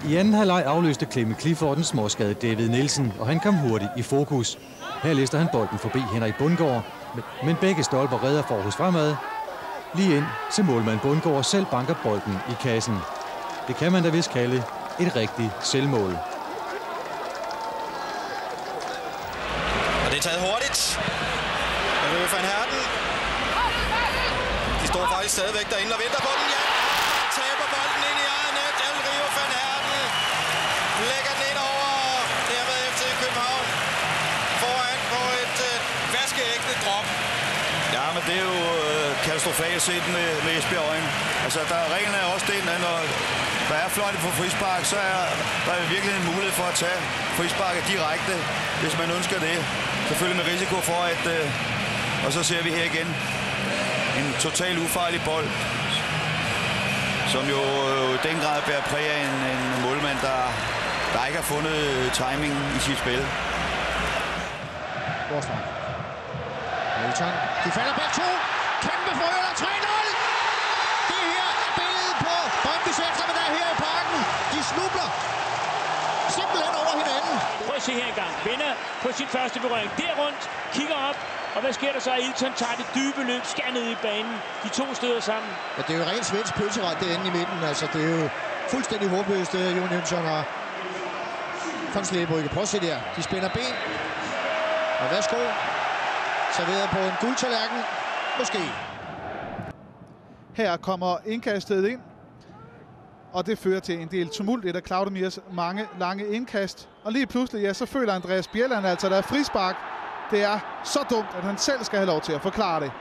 I anden halvleg afløste Clement Clifford den småskadede David Nielsen, og han kom hurtigt i fokus. Her lister han bolden forbi Henrik Bundgaard, men begge stolper redder Forhus fremad. Lige ind til målmand Bundgaard selv banker bolden i kassen. Det kan man da vist kalde et rigtigt selvmål. Og det er taget hurtigt. Rio van Herten. De står faktisk stadigvæk derinde og venter på den. Ja, taber bolden ind i eget net. Rio van Herten lægger den ind over dermed FC København. Foran på et vaskeægte drop. Ja, men det er jo katastrofalt set med Esbjerg øjne. Altså, reglerne er også den, at når der er fløjte på frispark, så er der virkelig en mulighed for at tage frisparket direkte, hvis man ønsker det. Selvfølgelig med risiko for, at... og så ser vi her igen en totalt ufarlig bold, som jo i den grad bærer præg af en målmand, der ikke har fundet timing i sit spil. Borgstrøm. Milton. De falder begge to. Kæmpe forhjul 3-0. Det her er billedet på Brøndbys eftermiddag her i parken. De snubler simpelthen over hinanden. Prøv at se her engang. Vinder på sin første berøring. Der rundt. Kigger op. Og hvad sker der så? Ilton tager det dybe løb, skær ned i banen. De to støder sammen. Ja, det er jo rent svensk pølseret derinde i midten. Altså, det er jo fuldstændig håbløst, Jon Jønsson og von Slebrygge. Prøv at se der. De spænder ben. Og værsgo. Serveret på en guldtallerken. Måske. Her kommer indkastet ind. Og det fører til en del tumult, et af Klaudermirs mange lange indkast. Og lige pludselig, ja, så føler Andreas Bjelland altså, der er frispark. Det er så dumt, at han selv skal have lov til at forklare det.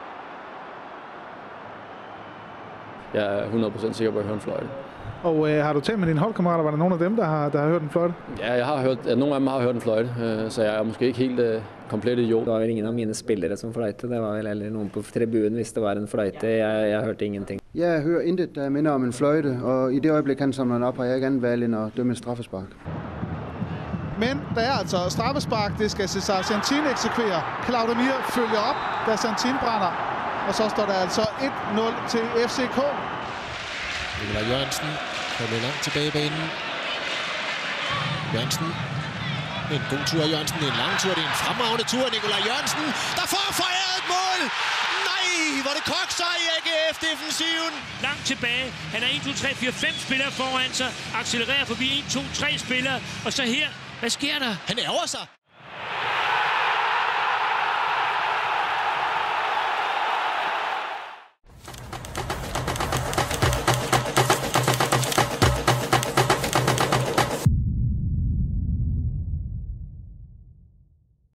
Jeg er 100% sikker på at høre en fløjte. Og har du talt med dine holdkammerater? Var der nogen af dem, der har hørt en fløjte? Ja, jeg har hørt, at nogle af dem har hørt en fløjte, så jeg er måske ikke helt komplet idiot. Det var vel ingen af mine spillere som fløjte. Det var vel heller nogen på tribunen, hvis det var en fløjte. Jeg hørte ingenting. Jeg hører intet, der minder om en fløjte, og i det øjeblik, han samler den op, har jeg ikke andet valg end at dømme et straffespark. Men der er altså straffespark, det skal Cesar Santin eksekvere. Klaudermir følger op, da Santin brænder. Og så står der altså 1-0 til FCK. Nikolaj Jørgensen kommer langt tilbage i banen. Jørgensen. En god tur af Jørgensen. En lang tur. Det er en fremragende tur af Nikolaj Jørgensen, der får fejret et mål. Nej, hvor det kokser i AGF-defensiven. Langt tilbage. Han er 1, 2, 3, 4, 5 spillere foran sig. Accelererer forbi 1, 2, 3 spillere. Og så her. Hvad sker der? Han ærger sig.